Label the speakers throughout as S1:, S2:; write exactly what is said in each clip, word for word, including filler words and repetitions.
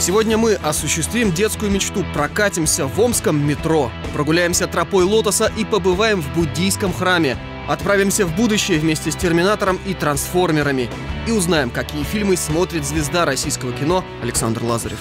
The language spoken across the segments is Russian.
S1: Сегодня мы осуществим детскую мечту, прокатимся в омском метро, прогуляемся тропой лотоса и побываем в буддийском храме. Отправимся в будущее вместе с «Терминатором» и «Трансформерами» и узнаем, какие фильмы смотрит звезда российского кино Александр Лазарев.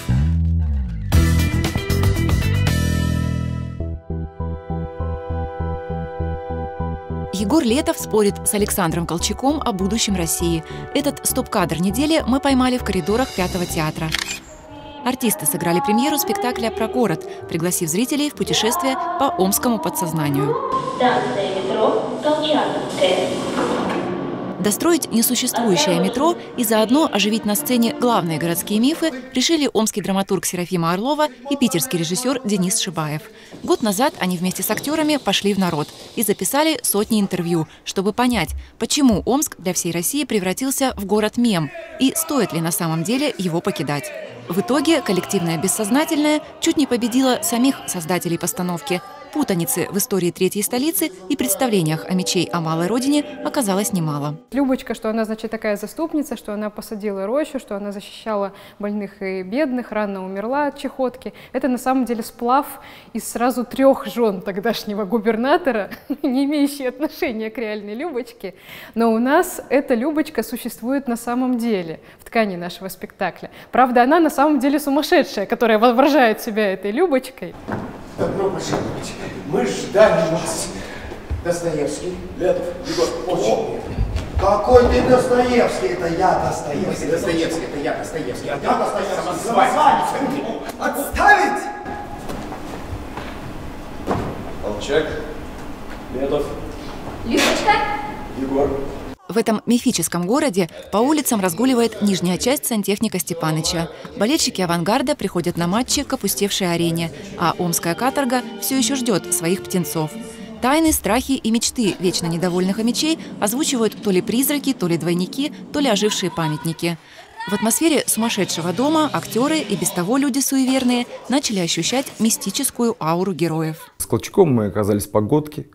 S2: Егор Летов спорит с Александром Колчаком о будущем России. Этот стоп-кадр недели мы поймали в коридорах Пятого театра. Артисты сыграли премьеру спектакля про город, пригласив зрителей в путешествие по омскому подсознанию.
S3: Станция метро Колчаковская.
S2: Достроить несуществующее метро и заодно оживить на сцене главные городские мифы решили омский драматург Серафима Орлова и питерский режиссер Денис Шибаев. Год назад они вместе с актерами пошли в народ и записали сотни интервью, чтобы понять, почему Омск для всей России превратился в город-мем и стоит ли на самом деле его покидать. В итоге коллективное бессознательное чуть не победило самих создателей постановки. Путаницы в истории третьей столицы и представлениях о мечей о малой родине оказалось немало.
S4: Любочка, что она, значит, такая заступница, что она посадила рощу, что она защищала больных и бедных, рано умерла от чехотки. Это на самом деле сплав из сразу трех жен тогдашнего губернатора, не имеющие отношения к реальной Любочке. Но у нас эта Любочка существует на самом деле в ткани нашего спектакля. Правда, она на самом деле сумасшедшая, которая воображает себя этой Любочкой.
S5: Добро пожаловать. Мы ждали вас. Достоевский. Летов. Егор. Очень. Какой ты Достоевский? Это я Достоевский.
S6: Достоевский, это я Достоевский.
S5: А я Достоевский. Самозванец. Отставить!
S6: Колчак. Летов.
S3: Любочка.
S6: Егор.
S2: В этом мифическом городе по улицам разгуливает нижняя часть сантехника Степаныча. Болельщики «Авангарда» приходят на матчи к опустевшей арене, а омская каторга все еще ждет своих птенцов. Тайны, страхи и мечты вечно недовольных омичей озвучивают то ли призраки, то ли двойники, то ли ожившие памятники. В атмосфере сумасшедшего дома актеры и без того люди суеверные начали ощущать мистическую ауру героев.
S7: С Колчаком мы оказались в Погодке.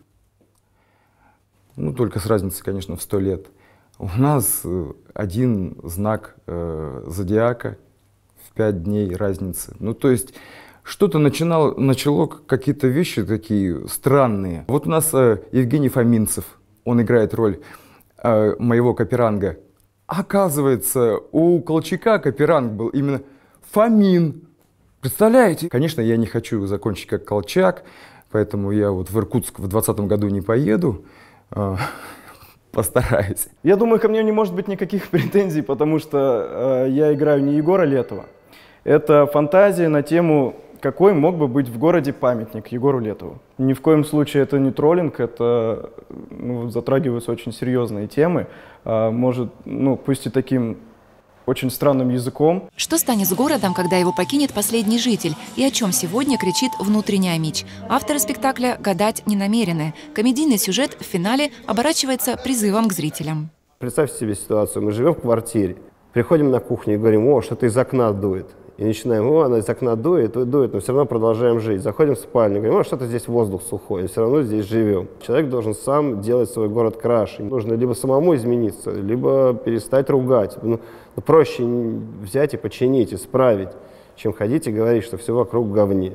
S7: Ну, только с разницей, конечно, в сто лет. У нас один знак э, зодиака в пять дней разницы. Ну, то есть что-то начинало, начало какие-то вещи такие странные. Вот у нас э, Евгений Фоминцев, он играет роль э, моего Каперанга. Оказывается, у Колчака Каперанг был именно Фомин. Представляете? Конечно, я не хочу закончить как Колчак, поэтому я вот в Иркутск в двадцатом году не поеду. Постараюсь.
S8: Я думаю, ко мне не может быть никаких претензий, потому что э, я играю не Егора Летова. Это фантазия на тему, какой мог бы быть в городе памятник Егору Летову. Ни в коем случае это не троллинг, это ну, затрагиваются очень серьезные темы. Э, может, ну, пусть и таким очень странным языком.
S2: Что станет с городом, когда его покинет последний житель? И о чем сегодня кричит внутренний омич? Авторы спектакля гадать не намерены. Комедийный сюжет в финале оборачивается призывом к зрителям.
S9: Представьте себе ситуацию. Мы живем в квартире, приходим на кухню и говорим: о, что-то из окна дует. И начинаем: о, она из окна дует, дует, но все равно продолжаем жить. Заходим в спальню, говорим: о, что-то здесь воздух сухой, и все равно здесь живем. Человек должен сам делать свой город краше. Нужно либо самому измениться, либо перестать ругать. Ну, проще взять и починить, исправить, чем ходить и говорить, что все вокруг в говне.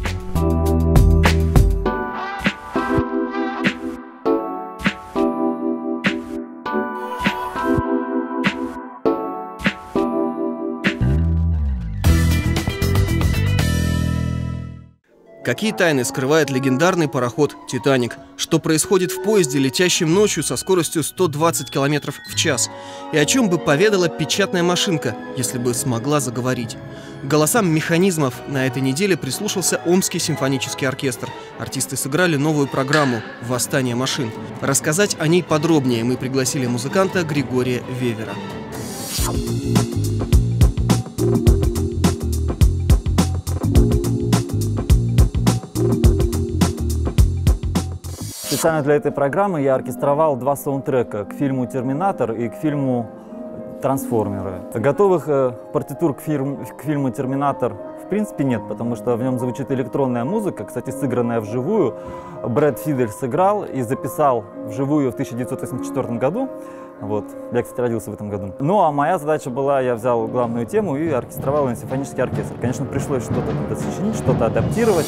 S1: Какие тайны скрывает легендарный пароход «Титаник»? Что происходит в поезде, летящем ночью со скоростью сто двадцать километров в час? И о чем бы поведала печатная машинка, если бы смогла заговорить? К голосам механизмов на этой неделе прислушался Омский симфонический оркестр. Артисты сыграли новую программу «Восстание машин». Рассказать о ней подробнее мы пригласили музыканта Григория Вевера.
S10: Специально для этой программы я оркестровал два саундтрека к фильму «Терминатор» и к фильму «Трансформеры». Готовых э, партитур к, фильм, к фильму «Терминатор» в принципе нет, потому что в нем звучит электронная музыка, кстати, сыгранная вживую. Брэд Фидель сыграл и записал вживую в тысяча девятьсот восемьдесят четвёртом году. Вот. Я, кстати, родился в этом году. Ну, а моя задача была, я взял главную тему и оркестровал на симфонический оркестр. Конечно, пришлось что-то надо сочинить, что-то адаптировать.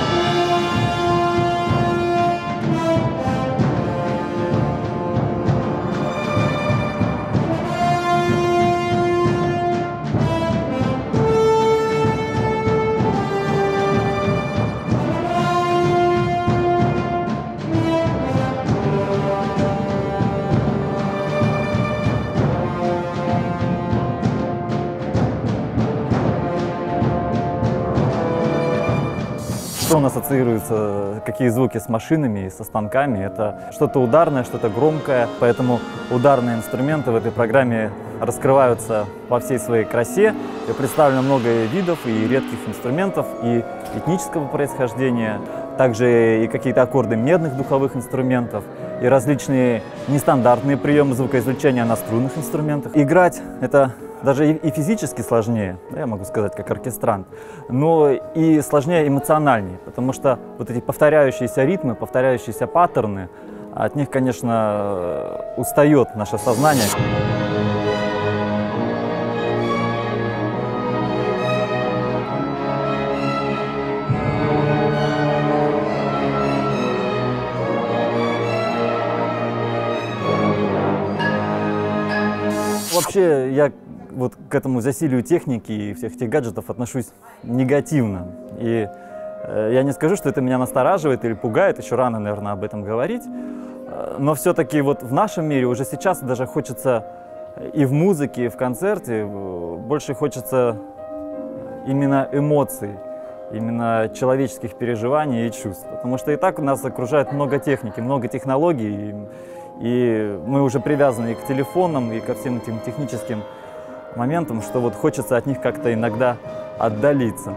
S10: Что у нас ассоциируется, какие звуки с машинами и со станками? Это что-то ударное, что-то громкое. Поэтому ударные инструменты в этой программе раскрываются во всей своей красе. И представлено много видов и редких инструментов, и этнического происхождения, также и какие-то аккорды медных духовых инструментов, и различные нестандартные приемы звукоизвлечения на струнных инструментах. Играть — это даже и физически сложнее, я могу сказать, как оркестрант, но и сложнее эмоциональнее, потому что вот эти повторяющиеся ритмы, повторяющиеся паттерны, от них, конечно, устает наше сознание. Вообще, я вот к этому засилию техники и всех этих гаджетов отношусь негативно. И э, я не скажу, что это меня настораживает или пугает, еще рано, наверное, об этом говорить. Но все-таки вот в нашем мире уже сейчас даже хочется и в музыке, и в концерте больше хочется именно эмоций, именно человеческих переживаний и чувств. Потому что и так нас окружает много техники, много технологий, и, и мы уже привязаны и к телефонам, и ко всем этим техническим моментом, что вот хочется от них как-то иногда отдалиться.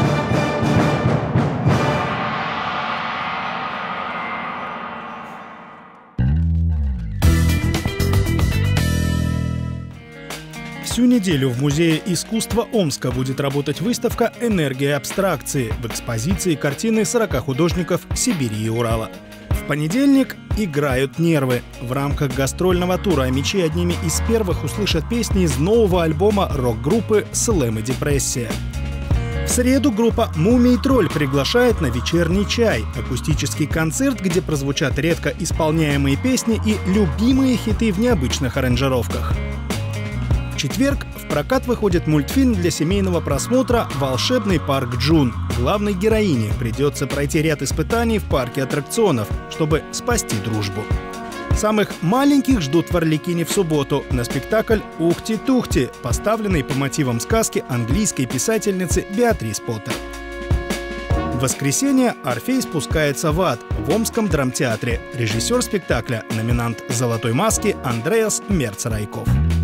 S11: Всю неделю в Музее искусства Омска будет работать выставка «Энергия абстракции» в экспозиции картины сорока художников Сибири и Урала. В понедельник «Играют нервы». В рамках гастрольного тура омичи одними из первых услышат песни из нового альбома рок-группы «Слэм и депрессия». В среду группа «Мумий Тролль» приглашает на вечерний чай – акустический концерт, где прозвучат редко исполняемые песни и любимые хиты в необычных аранжировках. В четверг в прокат выходит мультфильм для семейного просмотра «Волшебный парк Джун». Главной героине придется пройти ряд испытаний в парке аттракционов, чтобы спасти дружбу. Самых маленьких ждут в Арлекине в субботу на спектакль «Ухти-тухти», поставленный по мотивам сказки английской писательницы Беатрис Поттер. В воскресенье Орфей спускается в ад в Омском драмтеатре. Режиссер спектакля, номинант «Золотой маски» Андреас Мерц-Райков.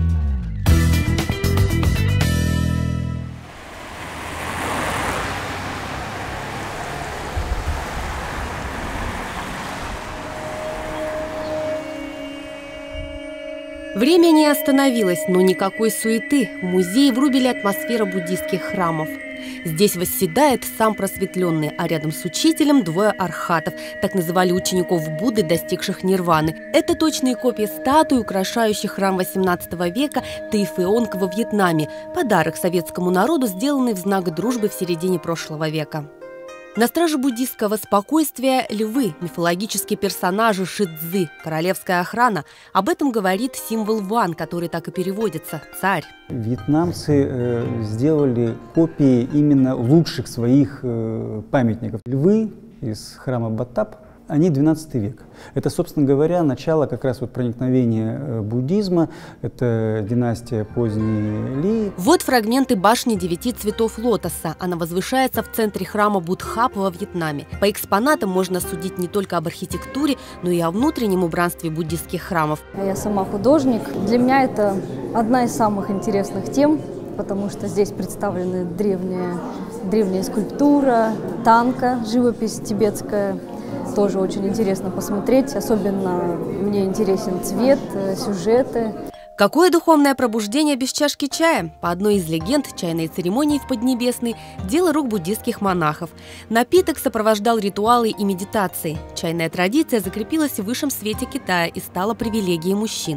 S12: Время не остановилось, но никакой суеты. В музее врубили атмосферу буддийских храмов. Здесь восседает сам просветленный, а рядом с учителем двое архатов. Так называли учеников Будды, достигших нирваны. Это точные копии статуй, украшающих храм восемнадцатого века Тайфеонг во Вьетнаме. Подарок советскому народу, сделанный в знак дружбы в середине прошлого века. На страже буддийского спокойствия львы, мифологические персонажи Шидзы, королевская охрана. Об этом говорит символ Ван, который так и переводится – царь.
S13: Вьетнамцы э, сделали копии именно лучших своих э, памятников. Львы из храма Батап, они двенадцатый век. Это, собственно говоря, начало как раз вот проникновения буддизма. Это династия поздней Ли.
S12: Вот фрагменты башни девяти цветов лотоса. Она возвышается в центре храма Будхап во Вьетнаме. По экспонатам можно судить не только об архитектуре, но и о внутреннем убранстве буддийских храмов.
S14: Я сама художник. Для меня это одна из самых интересных тем, потому что здесь представлены древняя, древняя скульптура, танка, живопись тибетская. Тоже очень интересно посмотреть, особенно мне интересен цвет, сюжеты.
S12: Какое духовное пробуждение без чашки чая? По одной из легенд, чайные церемонии в Поднебесной – дело рук буддийских монахов. Напиток сопровождал ритуалы и медитации. Чайная традиция закрепилась в высшем свете Китая и стала привилегией мужчин.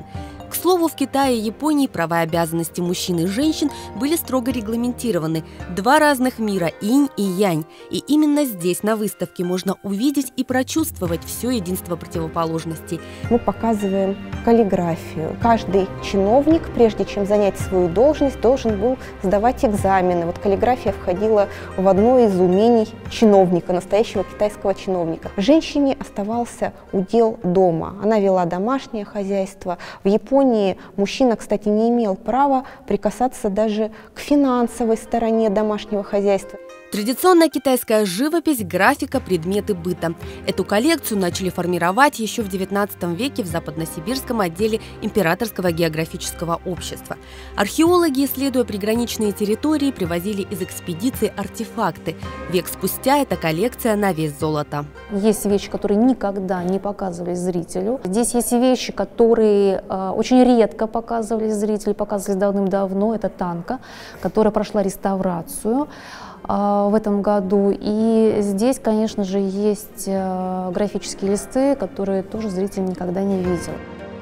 S12: К слову, в Китае и Японии права и обязанности мужчин и женщин были строго регламентированы. Два разных мира – инь и янь. И именно здесь, на выставке, можно увидеть и прочувствовать все единство противоположностей.
S15: Мы показываем каллиграфию. Каждый чиновник, прежде чем занять свою должность, должен был сдавать экзамены. Вот каллиграфия входила в одно из умений чиновника, настоящего китайского чиновника. Женщине оставался удел дома. Она вела домашнее хозяйство. В Японии мужчина, кстати, не имел права прикасаться даже к финансовой стороне домашнего хозяйства.
S12: Традиционная китайская живопись, графика, предметы быта. Эту коллекцию начали формировать еще в девятнадцатом веке в западносибирском отделе Императорского географического общества. Археологи, исследуя приграничные территории, привозили из экспедиций артефакты. Век спустя эта коллекция на вес золота.
S16: Есть вещи, которые никогда не показывались зрителю. Здесь есть вещи, которые э, очень редко показывались зрителю, показывались давным-давно. Это танка, которая прошла реставрацию в этом году. И здесь, конечно же, есть графические листы, которые тоже зритель никогда не видел.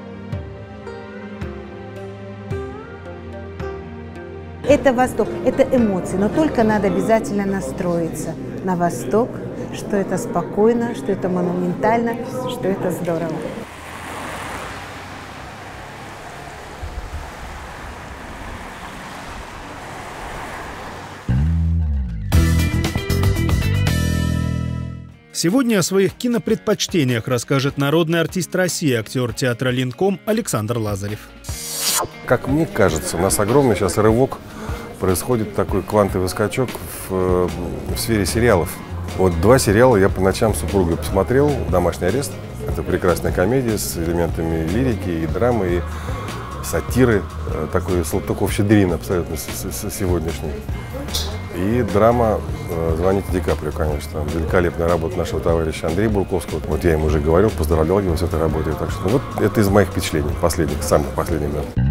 S17: Это Восток, это эмоции, но только надо обязательно настроиться на Восток, что это спокойно, что это монументально, что это здорово.
S11: Сегодня о своих кинопредпочтениях расскажет народный артист России, актер театра «Линком» Александр Лазарев.
S18: Как мне кажется, у нас огромный сейчас рывок, происходит такой квантовый скачок в, в сфере сериалов. Вот два сериала я по ночам с супругой посмотрел. «Домашний арест» — это прекрасная комедия с элементами лирики и драмы, и сатиры, такой Салтыков-Щедрин абсолютно сегодняшний. И драма «Звоните Ди Каприо», конечно. Великолепная работа нашего товарища Андрея Бурковского. Вот я ему уже говорил, поздравлял его с этой работой. Так что ну, вот это из моих впечатлений, последних, самых последних. Да.